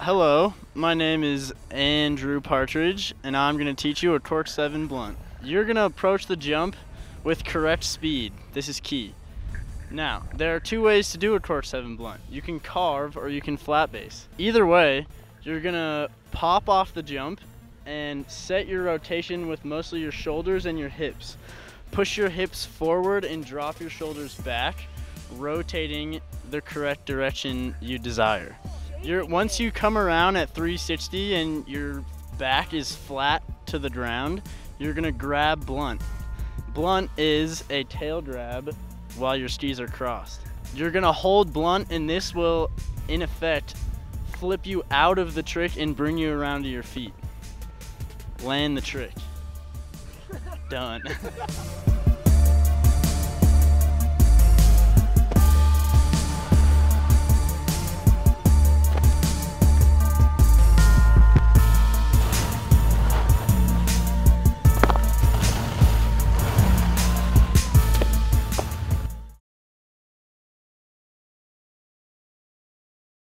Hello, my name is Andrew Partridge, and I'm going to teach you a Cork 7 blunt. You're going to approach the jump with correct speed. This is key. Now, there are two ways to do a Cork 7 blunt. You can carve or you can flat base. Either way, you're going to pop off the jump and set your rotation with mostly your shoulders and your hips. Push your hips forward and drop your shoulders back, rotating the correct direction you desire. Once you come around at 360 and your back is flat to the ground, you're gonna grab blunt. Blunt is a tail grab while your skis are crossed. You're gonna hold blunt, and this will, in effect, flip you out of the trick and bring you around to your feet. Land the trick. Done.